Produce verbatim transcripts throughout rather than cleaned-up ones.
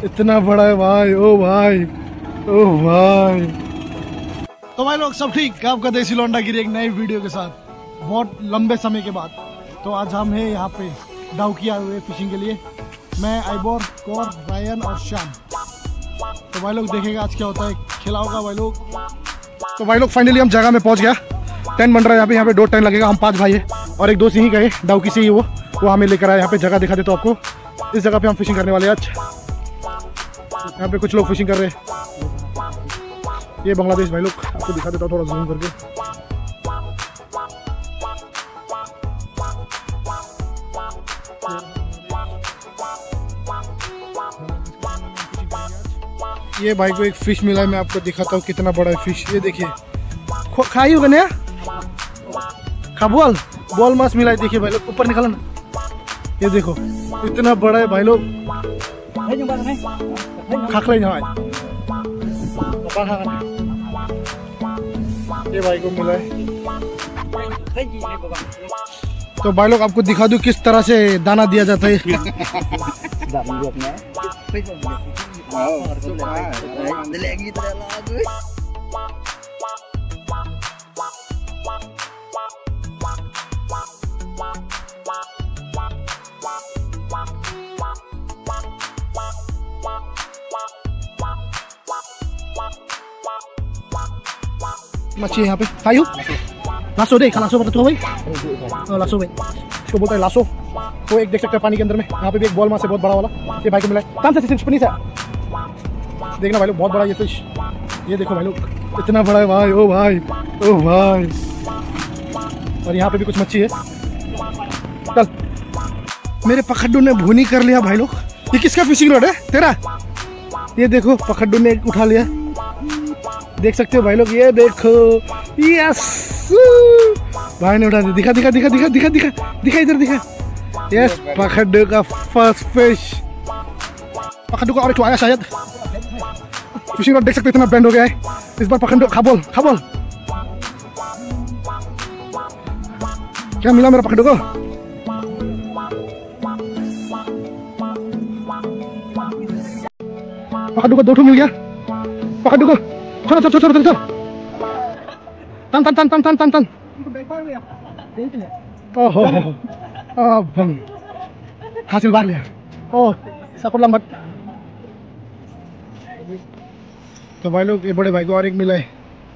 इतना बड़ा है भाई, ओ भाई ओ भाई। तो भाई लोग सब ठीक, आपका देसी लौंडा गिरी एक नई वीडियो के साथ बहुत लंबे समय के बाद। तो आज हम हैं यहाँ पे डाउकी आए हुए फिशिंग के लिए, मैं आइबोर, कौर, रायन और श्याम। तो भाई लोग देखेंगे आज क्या होता है, खेला होगा भाई लोग। तो भाई लोग फाइनली हम जगह में पहुँच गया, टेंट बन रहा है यहाँ पे। यहाँ पे दो टेंट लगेगा, हम पाँच भाई है और एक दोस्त यहीं गए डाउकी से ही, वो वो हमें लेकर आए यहाँ पे। जगह दिखा देता हूँ आपको, इस जगह पे हम फिशिंग करने वाले हैं आज। यहाँ पे कुछ लोग फिशिंग कर रहे हैं, ये बांग्लादेश भाई लोग, आपको दिखा देता हूँ थोड़ा जूम करके। ये भाई को एक फिश मिला है, मैं आपको दिखाता हूँ कितना बड़ा है फिश। ये देखिए, खाई होगा ना, खाबोल बॉल मास मिला है। देखिए भाई लोग, ऊपर निकाला ना, ये देखो इतना बड़ा है भाई लोग। खाखलाई ना ये भाई को मिला है। तो भाई लोग आपको दिखा दूं किस तरह से दाना दिया जाता है। मच्छी है यहाँ पे, खायू लासो दे, खा लासो बता तो भाई, लासो भाई इसको बोलता है लासो। तो एक देख सकते हैं पानी के अंदर में, यहाँ पे भी एक बॉल मास है बहुत बड़ा वाला, ये भाई को मिला है। कौन सा फिश पनी सा देखना भाई लोग, बहुत बड़ा ये फिश। ये देखो भाई लोग इतना बड़ा है भाई, ओ भाई ओ भाई। और यहाँ पे भी कुछ मच्छी है। चल मेरे पखड्डू ने भूनी कर लिया भाई लोग। ये किसका फिशिंग रॉड है तेरा? ये देखो पखड्डू ने उठा लिया, देख सकते हो भाई लोग, ये देखो, यस भाई ने उठा दिया। दिखा दिखा दिखा दिखा दिखा दिखा दिखा इधर दिखा, यस पखड्डू का फर्स्ट फिश। पखड्डू का और एक आया शायद, फिशिंग रॉड देख सकते हो इतना बेंड हो गया है इस बार। पखड्डू खाबोल खाबोल, क्या मिला मेरा पखड्डू को? पखड्डू को दो ठो मिल गया। पखड्डू को छोड़ छोड़ छोड़ छोड़, तन तन तन तन तन तन तन। ओहो अब हासिल बार लिया। ओह सपोर्ट लंबा। तो भाई लोग ये बड़े भाई को और एक मिला है।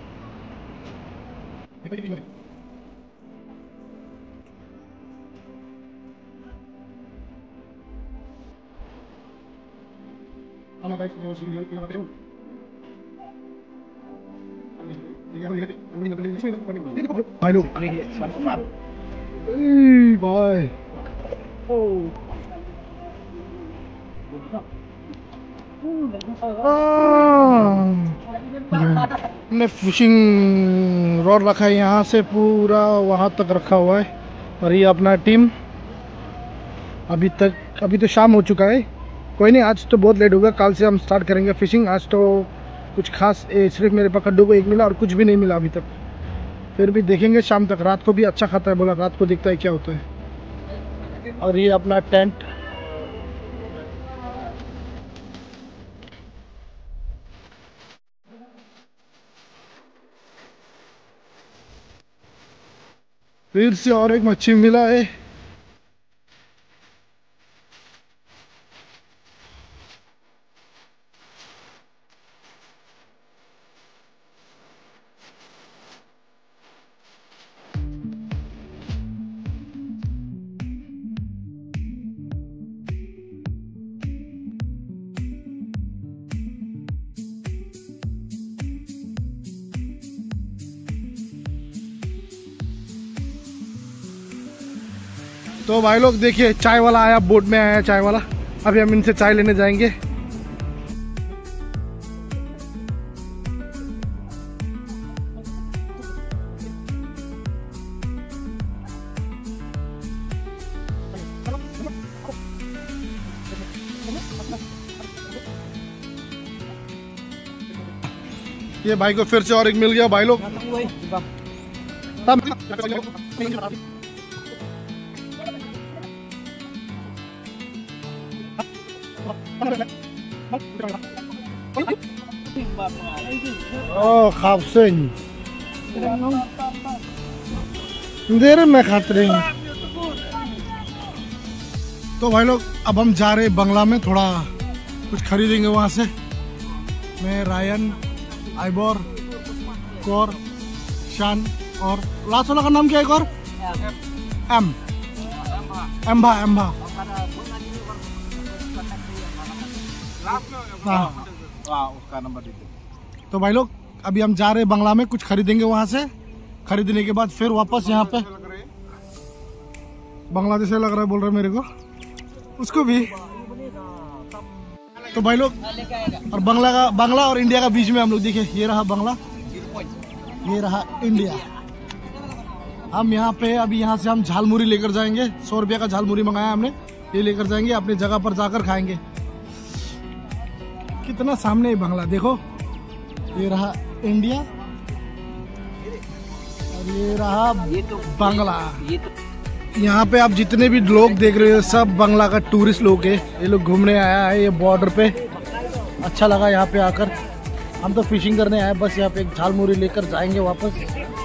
भाई लोग भाई हमने फिशिंग रॉड रखा है यहाँ से पूरा वहाँ तक रखा हुआ है। और ये अपना टीम अभी तक, अभी तो शाम हो चुका है, कोई नहीं आज तो बहुत लेट होगा, कल से हम स्टार्ट करेंगे फिशिंग। आज तो कुछ खास ए, सिर्फ मेरे पखड्डू को एक मिला और कुछ भी नहीं मिला अभी तक। फिर भी देखेंगे शाम तक, रात को भी अच्छा खाता है बोला, रात को दिखता है क्या होता है। और ये अपना टेंट, फिर से और एक मच्छी मिला है। तो भाई लोग देखिए चाय वाला आया, बोट में आया चाय वाला, अभी हम इनसे चाय लेने जाएंगे। ये भाई को फिर से और एक मिल गया भाई लोग। Oh, Khapsen. देर में खाते रहे। तो भाई लोग अब हम जा रहे बंगला में, थोड़ा कुछ खरीदेंगे वहाँ से। मैं, रायन, आइबोर, कौर, शान और लास्ट वाला का नाम क्या है? और एम एम्बा एम्बा हाँ उसका नंबर दीजिए। तो भाई लोग अभी हम जा रहे हैं बंगला में, कुछ खरीदेंगे वहाँ से। खरीदने के बाद फिर वापस यहाँ पे। बांग्लादेश लग रहा है बोल रहे मेरे को, उसको भी। तो भाई लोग और बांग्ला का बांग्ला और इंडिया का बीच में हम लोग देखे, ये रहा बांग्ला, ये रहा इंडिया। हम यहाँ पे अभी यहाँ से हम झालमुरी लेकर जाएंगे। सौ रुपया का झालमुरी मंगाया हमने, ये लेकर जाएंगे अपनी जगह पर जाकर खाएंगे। कितना सामने है बांग्ला, देखो। ये रहा इंडिया और ये रहा बांग्ला। यहाँ पे आप जितने भी लोग देख रहे हो सब बांग्ला का टूरिस्ट लोग है। ये लोग घूमने आया है ये बॉर्डर पे। अच्छा लगा यहाँ पे आकर। हम तो फिशिंग करने आए, बस यहाँ पे एक झालमुरी लेकर जाएंगे वापस।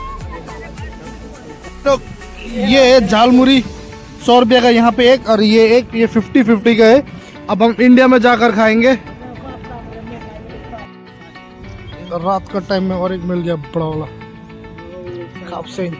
तो ये है झालमुरी, सौ रुपये का यहाँ पे एक, और ये एक ये फिफ्टी फिफ्टी का है। अब हम इंडिया में जाकर खाएंगे। रात का टाइम में और एक मिल गया बड़ा वाला खापसेन।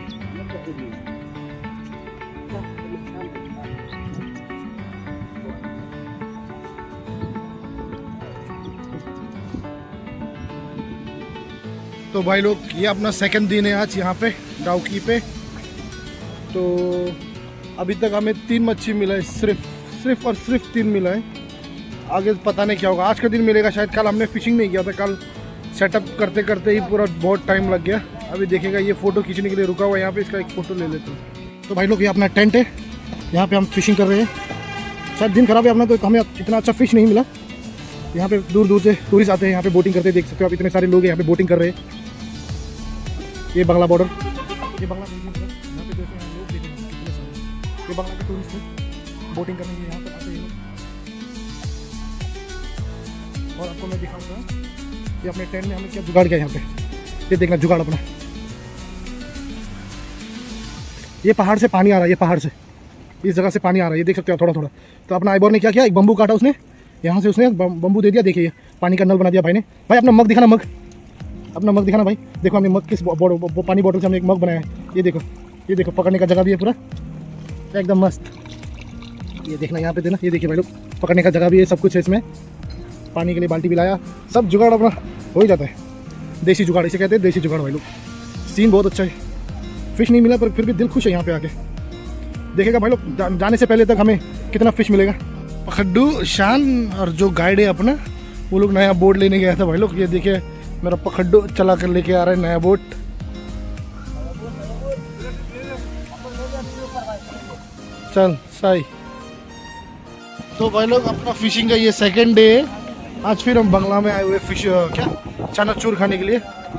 तो भाई लोग ये अपना सेकंड दिन है आज यहाँ पे डाउकी पे। तो अभी तक हमें तीन मच्छी मिला है, सिर्फ सिर्फ और सिर्फ तीन मिला है। आगे पता नहीं क्या होगा, आज का दिन मिलेगा शायद। कल हमने फिशिंग नहीं किया था, कल सेटअप करते करते ही पूरा बहुत टाइम लग गया। अभी देखेगा ये फ़ोटो खींचने के लिए रुका हुआ है यहाँ पे, इसका एक फ़ोटो ले लेते हैं। तो भाई लोग ये अपना टेंट है, यहाँ पे हम फिशिंग कर रहे हैं। शायद दिन खराब है अपना, तो हमें इतना अच्छा फिश नहीं मिला। यहाँ पे दूर दूर से टूरिस्ट आते हैं, यहाँ पे बोटिंग करते हैं। देख सकते हो आप, इतने सारे लोग यहाँ पे बोटिंग कर रहे हैं। ये बांग्ला बॉर्डर, ये बांग्ला यहाँ पे देखे हैं लोग, देखे कितने सारे ये बांग्ला के टूरिस्ट हैं बोटिंग करने के यहाँ पे आते हैं। और आपको मैं दिखाऊंगा ये अपने टेंट में हमने क्या जुगाड़ किया यहाँ पे। ये देखना जुगाड़ अपना, ये पहाड़ से पानी आ रहा है, ये पहाड़ से इस जगह से पानी आ रहा है, ये देख सकते हो थोड़ा थोड़ा। तो अपना आइबोर ने क्या किया, एक बम्बू काटा उसने, यहाँ से उसने बम्बू दे दिया। देखिए पानी का नल बना दिया भाई ने। भाई अपना मग दिखाना, मग अपना मग दिखाना भाई। देखो हमने मग किस बो, पानी बॉटल से हमने एक मग बनाया है। ये देखो, ये देखो पकड़ने का जगह भी है पूरा एकदम मस्त। ये देखना यहाँ पे देना, ये देखिए भाई लोग पकड़ने का जगह भी है, सब कुछ है इसमें। पानी के लिए बाल्टी भी लाया, सब जुगाड़ अपना हो ही जाता है। देसी जुगाड़ इसे कहते हैं, देसी जुगाड़ भाई लोग। सीन बहुत अच्छा है, फिश नहीं मिला पर फिर भी दिल खुश है यहाँ पे आके। देखेगा भाई लोग जा, जाने से पहले तक हमें कितना फिश मिलेगा। पखड्डू, शान और जो गाइड है अपना, वो लोग नया बोट लेने गया था भाई लोग। ये देखिए मेरा पखड्डू चला कर लेके आ रहा है नया बोट। चल साई। तो भाई लोग अपना फिशिंग का ये सेकंड डे है। आज फिर हम बांग्ला में आए हुए फिश क्या चनाचूर खाने के लिए।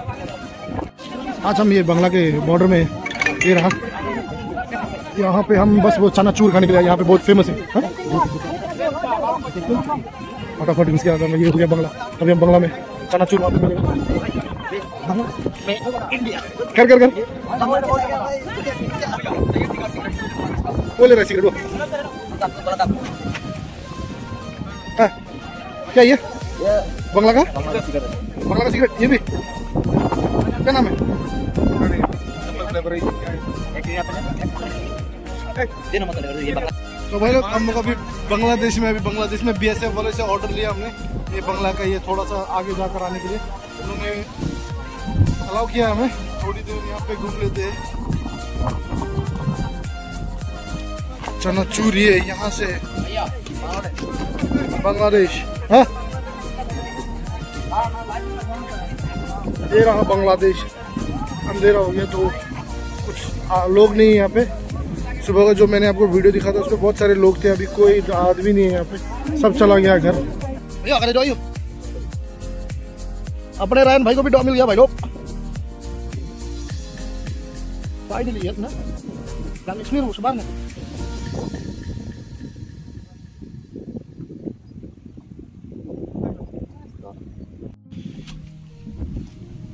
आज हम ये बांग्ला के बॉर्डर में ये रहा, यहाँ पे हम बस वो चनाचूर खाने के लिए, यहाँ पे बहुत फेमस है। फटाफट इसके आगे ये हो गया बांग्ला। अभी हम बांग्ला में चनाचूर वहाँ पे मिलेगा। कर कर कर बोले रहा सिगरेट वो क्या ये बांग्ला का बांग्ला का सिगरेट, ये भी क्या नाम है? तो भाई लोग हम लोग अभी बांग्लादेश में अभी बांग्लादेश में बीएसएफ वाले से ऑर्डर लिया हमने ये बांग्ला का। ये थोड़ा सा आगे जाकर आने के लिए उन्होंने अलाउ किया हमें, थोड़ी देर यहाँ पे घूम लेते हैं। चनाचूर ये यहाँ से बांग्लादेश। हाँ ये रहा बांग्लादेश। अंधेरा हो गया तो कुछ आ, लोग नहीं है यहाँ पे। सुबह का जो मैंने आपको वीडियो दिखा था उसमें बहुत सारे लोग थे, अभी कोई आदमी नहीं है यहाँ पे, सब चला गया घर। अपने रायन भाई को भी डॉ मिल गया भाई लोग। फाइनली ना dan ismiru sebenarnya.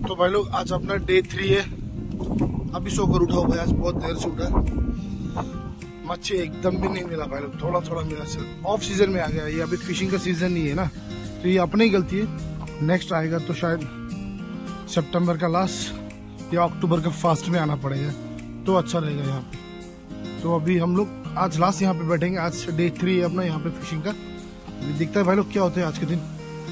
तो भाई लोग आज अपना डे थ्री है। अभी सोकर उठा हुआ है, आज बहुत देर से उठा है। मच्छी एकदम भी नहीं मिला भाई लोग, थोड़ा थोड़ा मिला। सिर्फ ऑफ सीजन में आ गया, ये अभी फिशिंग का सीजन नहीं है ना, तो ये अपनी ही गलती है। नेक्स्ट आएगा तो शायद सितंबर का लास्ट या अक्टूबर का फर्स्ट में आना पड़ेगा, तो अच्छा रहेगा यहाँ पे। तो अभी हम लोग आज लास्ट यहाँ पे बैठेंगे। आज डे थ्री है अपना यहाँ पे फिशिंग का। अभी दिखता है भाई लोग क्या होता है आज के दिन।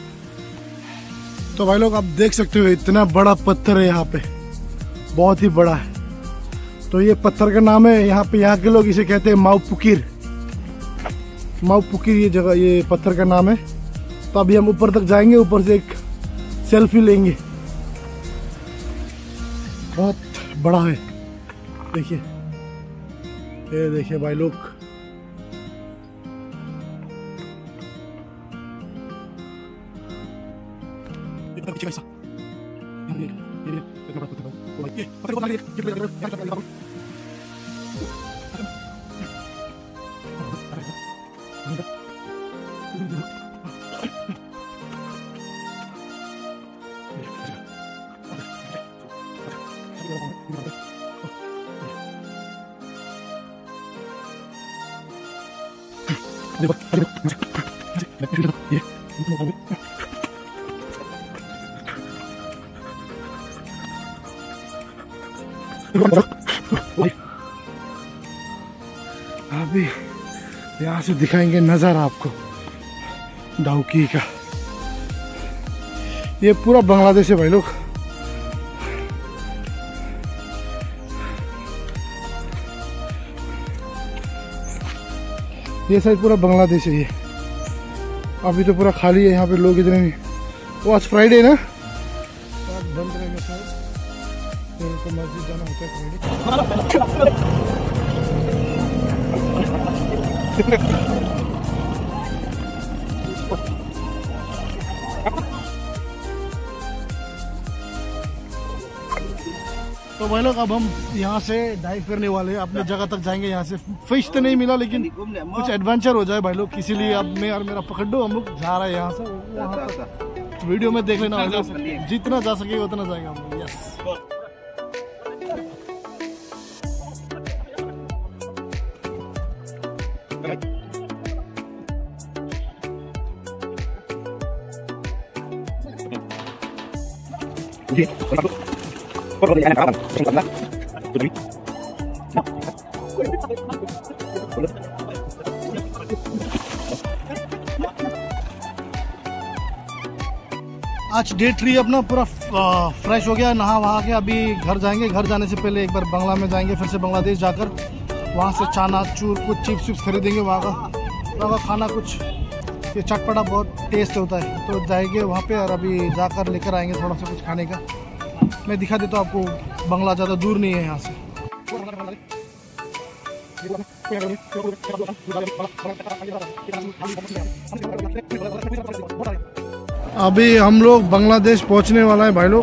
तो भाई लोग आप देख सकते हो इतना बड़ा पत्थर है यहाँ पे, बहुत ही बड़ा है। तो ये पत्थर का नाम है यहाँ पे, यहाँ के लोग इसे कहते हैं माउपुकीर। माउपुकीर ये जगह, ये पत्थर का नाम है। तो अभी हम ऊपर तक जाएंगे, ऊपर से एक सेल्फी लेंगे। बहुत बड़ा है, देखिए, ये देखिए भाई लोग। अभी यहाँ से दिखाएंगे नजारा आपको डाउकी का। ये पूरा बांग्लादेश है भाई लोग। ये साइड पूरा बांग्लादेश है ये। अभी तो पूरा खाली है यहाँ पे, लोग इतने नहीं। वो आज फ्राइडे ना, तो आज बंद रहेगा शायद, तो मस्जिद जाना होता है फ्राइडे। तो भाई लोग अब हम यहाँ से डाइव करने वाले हैं, अपनी जगह तक जाएंगे। यहाँ से फिश तो नहीं मिला, लेकिन कुछ एडवेंचर हो जाए भाई लोग, इसीलिए अब मैं और मेरा पकड़ दो, हम लोग जा रहे हैं यहाँ से वहाँ तक। वीडियो में देख लेना, जितना जा सके उतना जाएगा हम लोग। यस। आज डे थ्री अपना पूरा फ्रेश हो गया, नहा वहा के अभी घर जाएंगे। घर जाने से पहले एक बार बंगला में जाएंगे, फिर से बांग्लादेश जाकर वहाँ से चाना चूर कुछ चिप्स चिप्स खरीदेंगे। वहाँ का वहाँ का खाना कुछ ये चटपटा बहुत टेस्ट होता है, तो जाएंगे वहाँ पे। और अभी जाकर लेकर आएंगे थोड़ा सा कुछ खाने का। मैं दिखा देता हूँ आपको, बंगला ज़्यादा दूर नहीं है यहाँ से। अभी हम लोग बांग्लादेश पहुँचने वाला है भाई लोग।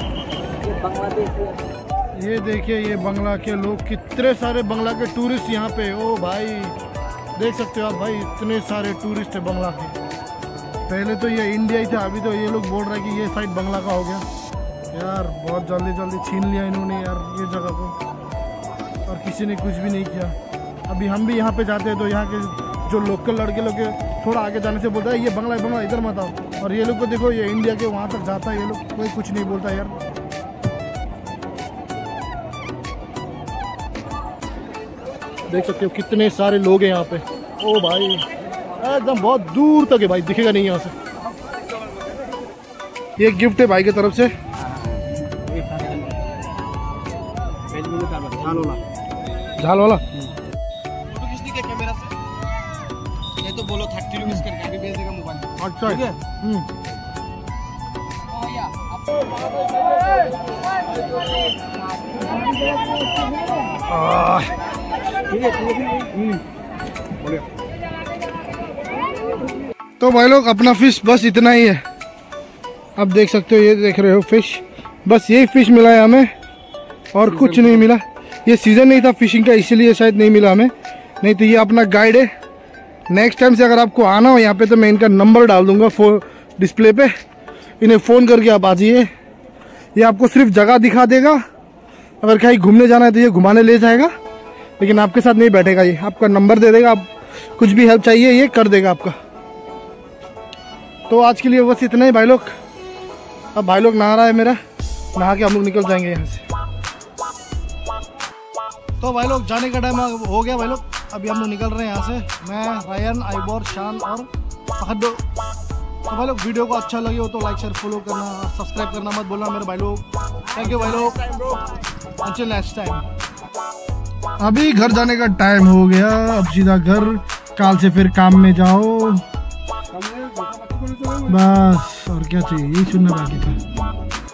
ये देखिए, ये बांग्ला के लोग, कितने सारे बांग्ला के टूरिस्ट यहाँ पे। ओ भाई देख सकते हो आप भाई, इतने सारे टूरिस्ट है बांग्ला के। पहले तो ये इंडिया ही था, अभी तो ये लोग बोल रहे हैं कि ये साइड बांग्ला का हो गया। यार बहुत जल्दी जल्दी छीन लिया इन्होंने यार ये जगह को, और किसी ने कुछ भी नहीं किया। अभी हम भी यहाँ पे जाते हैं तो यहाँ के जो लोकल लड़के लोग के थोड़ा आगे जाने से बोलता है ये बंगला बंगला इधर मत आओ। और ये लोग को देखो, ये इंडिया के वहाँ तक जाता है, ये लोग कोई कुछ नहीं बोलता यार। देख सकते हो कितने सारे लोग हैं यहाँ पे। ओ भाई एकदम बहुत दूर तक है भाई, दिखेगा नहीं यहाँ से। ये गिफ्ट है भाई की तरफ से। झाल वाला फोटो खींचने के कैमरा से, ये तो बोलो थर्टी रुपीज करके अभी भेज देगा मोबाइल। अच्छा ठीक है। हम्म तो भाई लोग अपना फिश बस इतना ही है। अब देख सकते हो, ये देख रहे हो फिश, बस यही फिश मिला है हमें और कुछ नहीं मिला। ये सीज़न नहीं था फिशिंग का, इसीलिए शायद नहीं मिला हमें, नहीं तो ये अपना गाइड है। नेक्स्ट टाइम से अगर आपको आना हो यहाँ पे तो मैं इनका नंबर डाल दूंगा फोन डिस्प्ले पे, इन्हें फ़ोन करके आप आ जाइए। ये आपको सिर्फ जगह दिखा देगा, अगर कहीं घूमने जाना है तो ये घुमाने ले जाएगा, लेकिन आपके साथ नहीं बैठेगा। ये आपका नंबर दे देगा, आप कुछ भी हेल्प चाहिए ये कर देगा आपका। तो आज के लिए बस इतना ही भाई लोग। अब भाई लोग नहा रहा है मेरा, नहा के हम लोग निकल जाएंगे यहाँ से। तो भाई लोग जाने का टाइम हो गया भाई लोग, अभी हम लोग निकल रहे हैं यहाँ से। मैं, रायन, आइबोर, शान और फहद। तो भाई लोग वीडियो को अच्छा लगे हो तो लाइक शेयर फॉलो करना, सब्सक्राइब करना मत बोलना मेरे भाई लोग। थैंक यू भाई लोग, अंटिल नेक्स्ट टाइम। अभी घर जाने का टाइम हो गया, अब सीधा घर, काल से फिर काम में जाओ बस। और क्या चाहिए, यही सुनना बाकी था।